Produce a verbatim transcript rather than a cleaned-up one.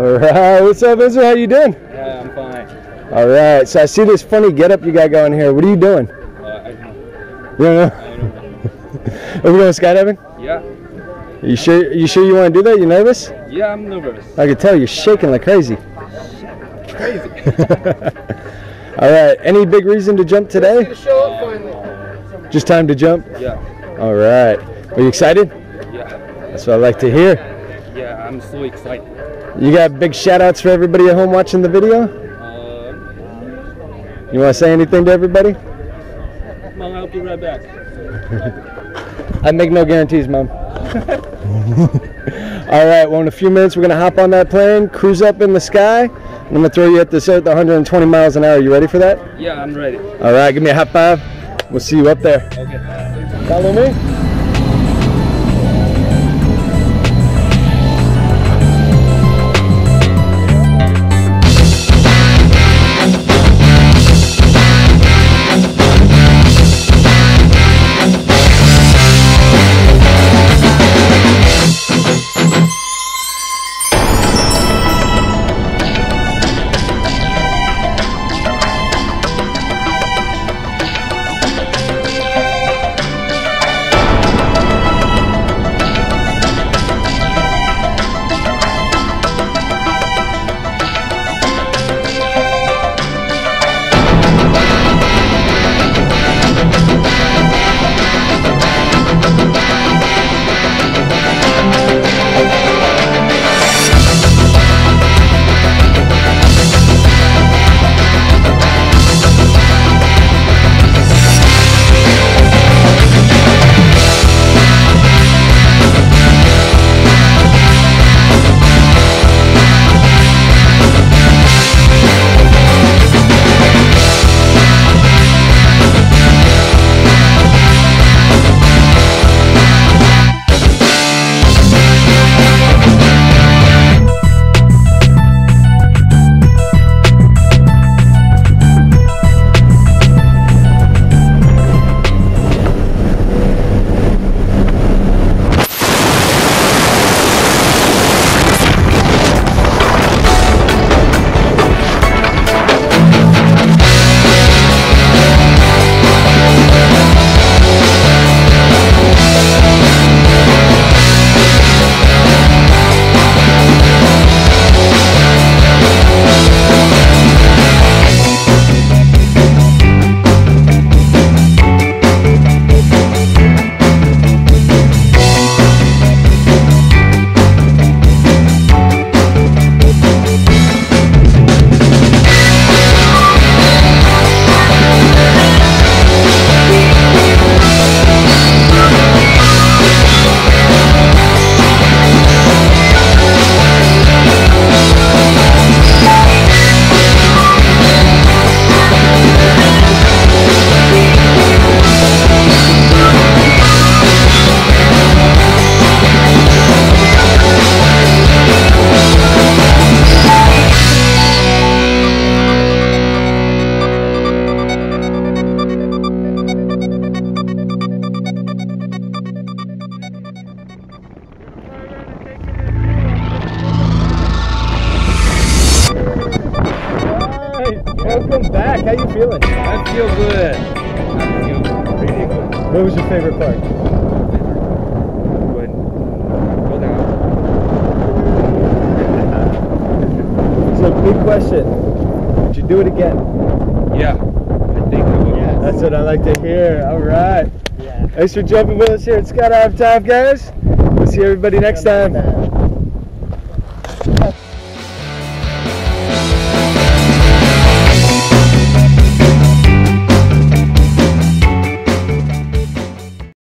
All right, what's up, Ezra? How you doing? Yeah, I'm fine. All right, so I see this funny getup you got going here. What are you doing? Uh, I don't know. You don't know? I don't know. Are we going skydiving? Yeah. You sure? You sure you want to do that? You nervous? Yeah, I'm nervous. I can tell you're shaking like crazy. Crazy. All right. Any big reason to jump today? Show up finally. Just time to jump? Yeah. All right. Are you excited? Yeah. That's what I like to hear. Yeah, I'm so excited. You got big shout outs for everybody at home watching the video? Uh, You want to say anything to everybody? Mom, I'll be right back. I make no guarantees, Mom. All right, well, in a few minutes, we're going to hop on that plane, cruise up in the sky, and I'm going to throw you at this at one hundred twenty miles an hour. You ready for that? Yeah, I'm ready. All right, give me a high five. We'll see you up there. Okay. Follow me. Welcome back. How you feeling? I feel good. I feel pretty good. What was your favorite part? When go down. So, big question. Would you do it again? Yeah, I think I will. Yeah, that's what I like to hear. All right. Yeah. Thanks for jumping with us here at Skydive Taft, guys. We'll see everybody next time.